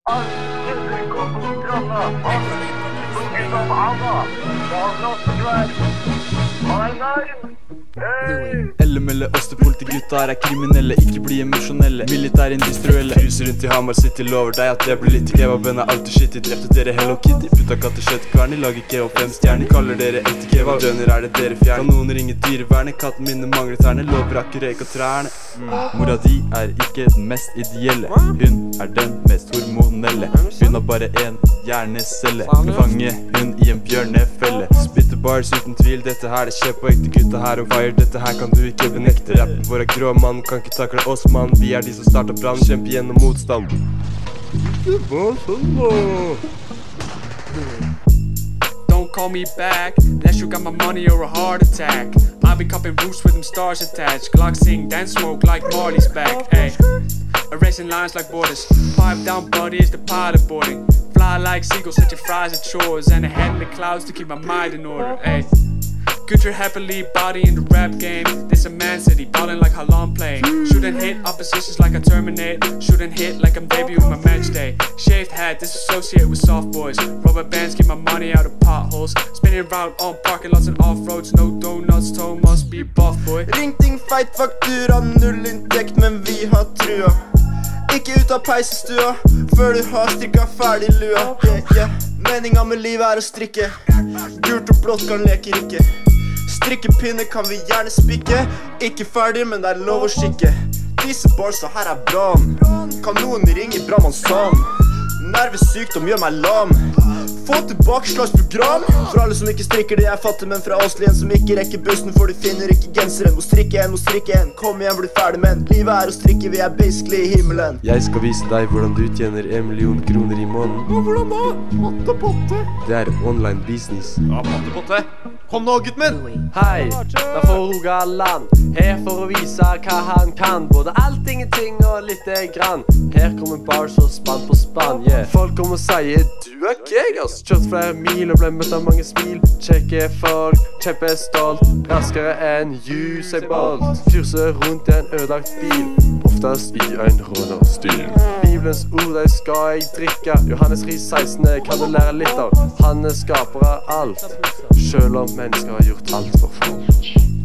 Elle melder oss til politigutta her kriminelle, ikke bli emosjonelle, militærindustrielle. Cruiser rundt i Hamar City, lover deg at det blir litt kebaben er alltid shitty. Drepte dere Hello Kitty, putta katteskjøtt kvarni, lager kebab 5 stjerner. Kaller dere ekte kebab, dønner er det dere fjern. Kan noen ringe dyrevernet, katten mine mangler tærne. Lover ikke røyk og trærne. Mora di er ikke den mest ideelle, hun er den mest hormonelle. Hun har bare en hjernecelle, kan fange hun i en bjørnefelle. Spitter bars uten tvil, dette her det skjer på ekte gutta her on fire. Dette her kan du ikke benekte. Rappen vår er grå, mann, kan ikke takle oss, mann. Vi er de som starter brann, kjemper gjennom motstand. Det var sånn da. Don't call me back unless you got my money or a heart attack. I be cupping roots with them stars attached. Glock sing, dance smoke like Marley's back. Ay, erasing lines like borders. Pipe down buddy is the pilot boarding. Fly like seagulls, set your fries at shores. And a head in the clouds to keep my mind in order. Ay, Gucci happily, body in the rap game. This a man city, ballin' like Halan playing. Shouldn't hit oppositions like I terminate. Shouldn't hit like I'm debuting my match day. Shaved hat, disassociate with soft boys. Rubber bands, keep my money out of potholes. Spinning round on parking lots and off-roads. No donuts, toe must be buff, boy. Ringting feit faktura, null inntekt, men vi har trua. Ikke ut av peisestua før du har strikka ferdig lua. Meninga med livet er å strikke. Gult og blått kan leker ikke. Strikkepinne kan vi gjerne spikke. Ikke ferdig, men det er lov å skikke. Disse barsa her er brann. Kan noen ringe Brannmann Sam? Nervesykdom gjør meg lam. Få tilbakeslagsprogram for alle som ikke strikker det jeg fatter, men fra Åslien som ikke rekker bussen, for du finner ikke genseren. Må strikke en, kom igjen, bli ferdig, men livet er å strikke, vi er basically i himmelen. Jeg skal vise deg hvordan du tjener 1 million kroner i måneden. Hvordan da? Potte. Det er online business. Ja, potte. Kom nå, gutten min. Hei, det er for Rogaland. Her for å vise hva han kan. Både alt, ingenting og litt grann. Her kommer bars og spann på spann, yeah. Folk kommer og sier, du er gay, ass. Kjørt flere mil og ble møtt av mange smil. Kjekke folk, kjempestolt. Raskere enn Usain Bolt. Kurser rundt i en ødelagt bil, oftest i en rånerstil. Bibelens ord, det skal jeg drikke. Johannes Ries 16 kan du lære litt av. Han er skaper av alt, selv om mennesker har gjort alt for folk.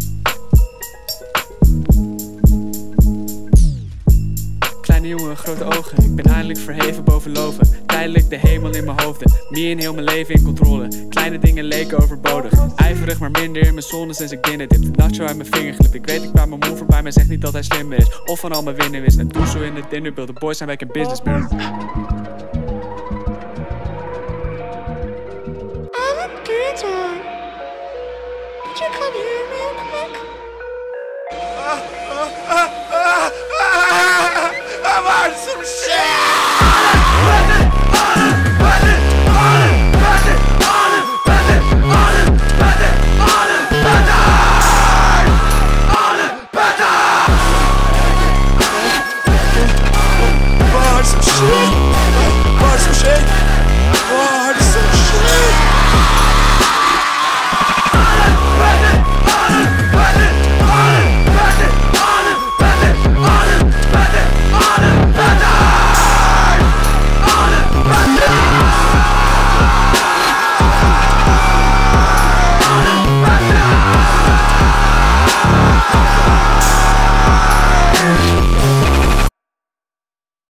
Kleine jongen, grote ogen. Ik ben eindelijk verheven boven loven. Tijdelijk de hemel in mijn hoofden. Me en heel mijn leven in controle. Kleine dingen leken overbodig. IJverig maar minder in mijn zone sinds ik binnen dip. Nacho uit mijn vingerglip. Ik weet ik kwam mijn moe voorbij, maar zegt niet dat hij slimmer is. Of van al mijn winnen is. En doe zo in het dinnerbeeld. De boys zijn wij in business, man.